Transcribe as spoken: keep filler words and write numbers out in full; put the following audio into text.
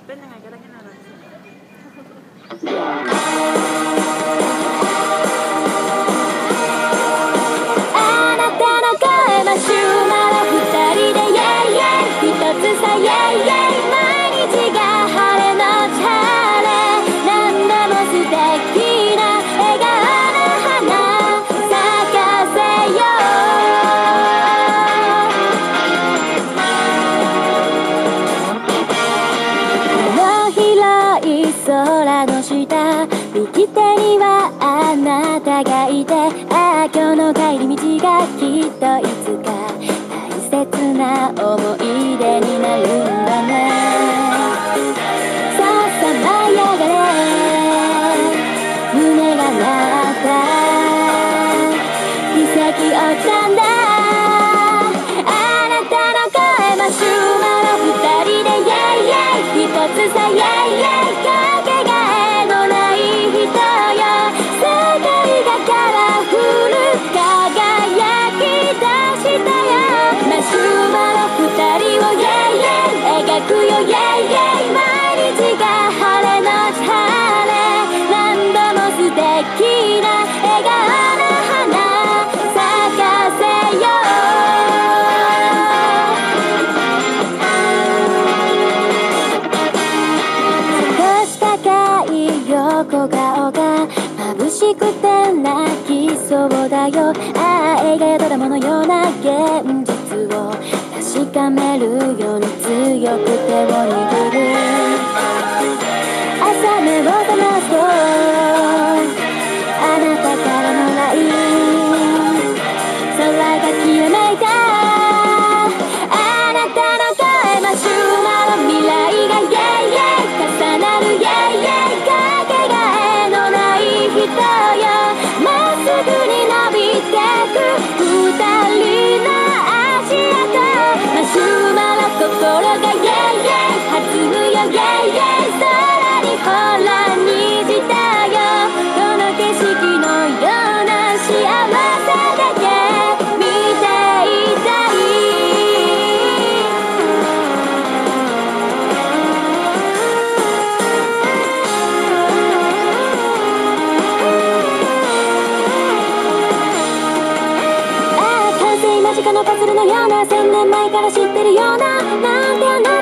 เต้นยังไงก็ได้ให้น่ารักสุดあなたの声マシュマロ二人でイェイイェイ一つさイェイイェイ毎日が晴れのち晴れ何でも素敵な笑顔の花咲かせようの広い空の下右手にはあなたがいてああ今日の帰り道がきっといつか大切な思い出になるんだねさあさ舞い上がれ胸が鳴った奇跡起きたんだあなたの声マシュマロ二人でイェイイェイ一つさイェイイェイかけがえのない人よ世界がカラフル輝き出したよマシュマロ二人をイェイイェイ描くよイェイイェイ毎日が晴れのち晴れ何度も素敵な笑顔の花咲かせよ少し高い横顔が眩しくて泣きそうだよああ映画やドラマのような現実を確かめるように強く手を握る朝目を覚ますとあなたからの ライン 空がきらめいたあなたの声マシュマロ未来がイェイイェイ重なるイェイイェイかけがえのない人よまっすぐに伸びてく二人の足跡マシュマロ心がイェイイェイ弾むよイェイイェイ空にほら虹だよこの景色のような幸せだけ見ていたいああ完成間近のパズルのような千年前から知ってるようななんてあの